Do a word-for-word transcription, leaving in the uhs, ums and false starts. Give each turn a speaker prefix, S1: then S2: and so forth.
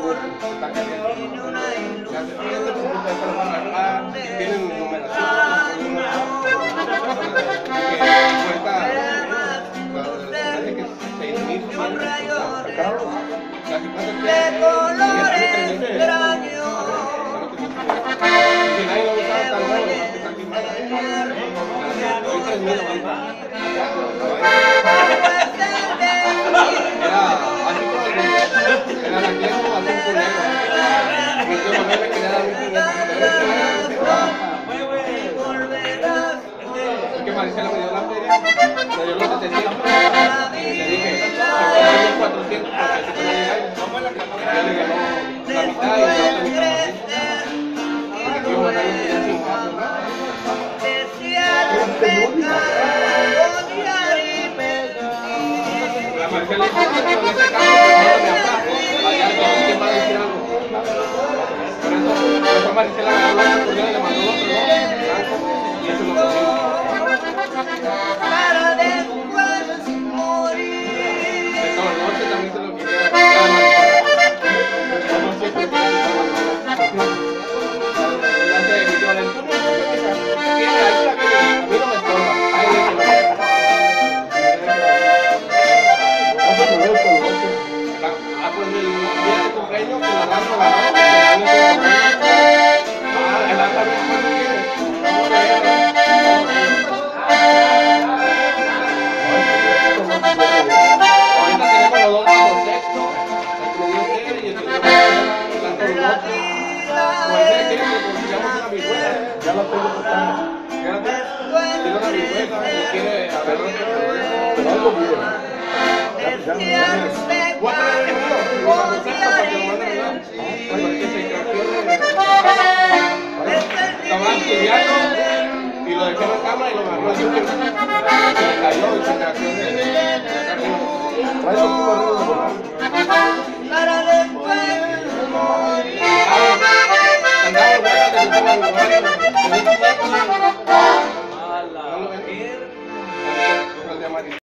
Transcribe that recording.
S1: está caliente. Tienen numeración. Cuesta seis mil.
S2: De colores extraños.
S1: Si nadie lo usaba tan nuevo, no está aquí más. Hoy tres mil no va. Era así como era la que como azul con negro. Mi tío Manuel me quería dar un es que Maricela me dio la feria, me dio los setecientos y le dije, me voy a dar los cuatrocientos porque si puede llegar, ya le ganó la mitad y la otra mitad. Porque tío Manuel me quería sin caso, ¿no? La Maricela dijo, no, no le hace caso, pero no me aplaco, allá alguien va a decir algo. Por eso, por eso Maricela agarró la oportunidad y le mandó otro, ¿no? Blanco, y eso lo pusimos.
S2: Para después morir.
S1: De toda la noche también se lo quería dar a Maricela. Como siempre quería quitar a Maricela. Delante de mi tío Valentín, ¿qué? Ahí está bien, a mí no me estorba. Ahí déjelo. Ah, pues el día de cumpleaños que la dan no la dan, el año de cumpleaños. Ah, el año también cuánto quiere. Ahorita tenemos los dos bajo sexto, el que me dio usted y el que me dio tanto el otro. Como ese quiere que consigamos una vihuela.
S3: Ya la tengo tocando.
S1: Ya la tengo. Tiene una vihuela y quiere agarrar
S3: Pero algo bien.
S1: voy a traer el mío, lo bajo sexto para que lo mande a arreglar. Porque se craqueó de... Estaba estudiando y lo dejé en la cama y lo agarró el último. Se le cayó y se craqueó de...